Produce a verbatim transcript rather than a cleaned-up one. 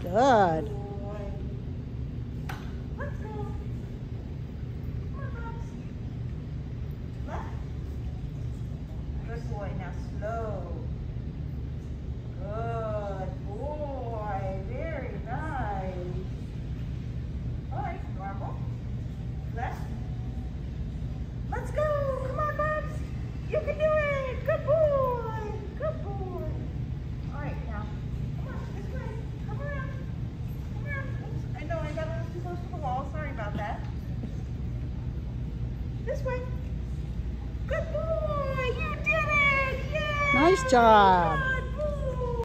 Good. Let's go. Come on, Bubs. Left. Good boy. Now slow. Good boy. Very nice. All right, normal. Left. Let's go. Come on, Bubs. You can do it. Good boy. Good boy. All right, now. Come on, this way. Come around. Come around. Oops. I know I got a little too close to the wall. Sorry about that. This way. Good boy. You did it. Yay. Nice job.